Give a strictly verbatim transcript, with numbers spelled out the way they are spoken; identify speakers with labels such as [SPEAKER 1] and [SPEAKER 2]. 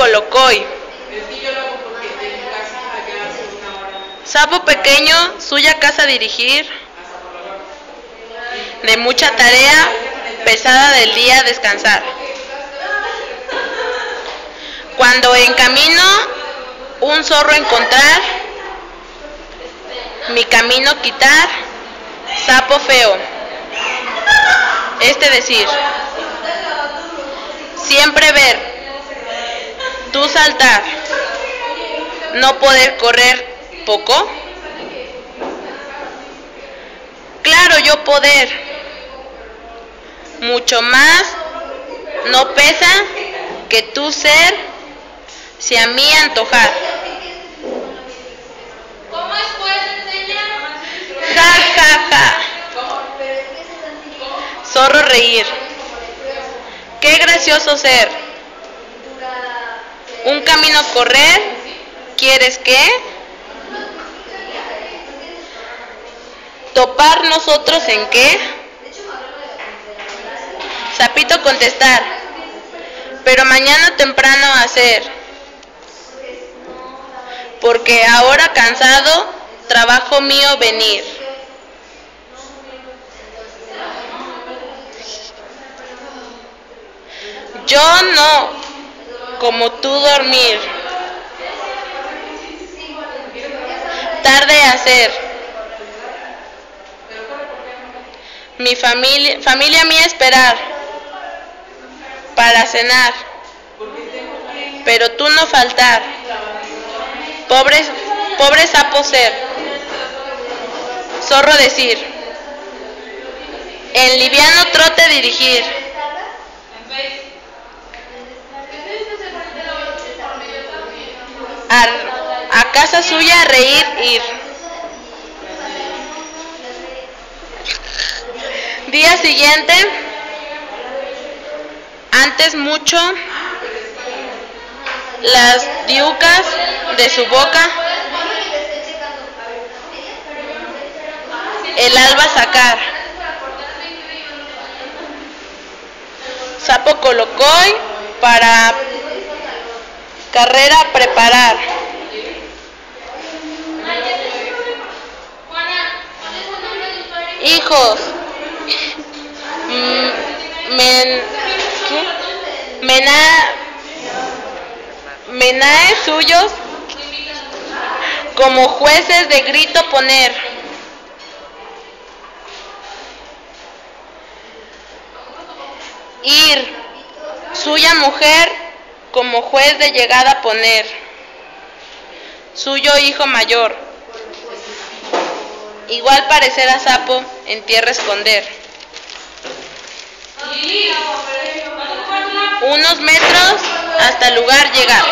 [SPEAKER 1] colocoy. Sapo pequeño, suya casa dirigir, de mucha tarea, pesada del día descansar. Cuando en camino un zorro encontrar, mi camino quitar, sapo feo. Este decir, siempre ver, tú saltar, no poder correr poco. Claro, yo poder, mucho más, no pesa que tú ser, si a mí antojar.
[SPEAKER 2] ¿Cómo es pues enseñar?
[SPEAKER 1] Ja, ja, ja. Zorro reír. Qué gracioso ser. Un camino correr, ¿quieres qué? ¿Topar nosotros en qué? Sapito contestar, pero mañana temprano hacer, porque ahora cansado, trabajo mío venir. Yo no, como tú dormir, tarde hacer. Mi familia, familia mía esperar para cenar, pero tú no faltar. Pobre, pobre sapo ser. Zorro decir, en liviano trote dirigir. A, a casa suya reír ir. Día siguiente, antes mucho, las diucas de su boca, el alba sacar. Sapo colocoy para carrera preparar. Hijos, men, mena, menae suyos, como jueces de grito poner. Ir, suya mujer, como juez de llegada poner. Suyo hijo mayor, igual parecer a sapo en tierra esconder. Unos metros hasta el lugar llegar.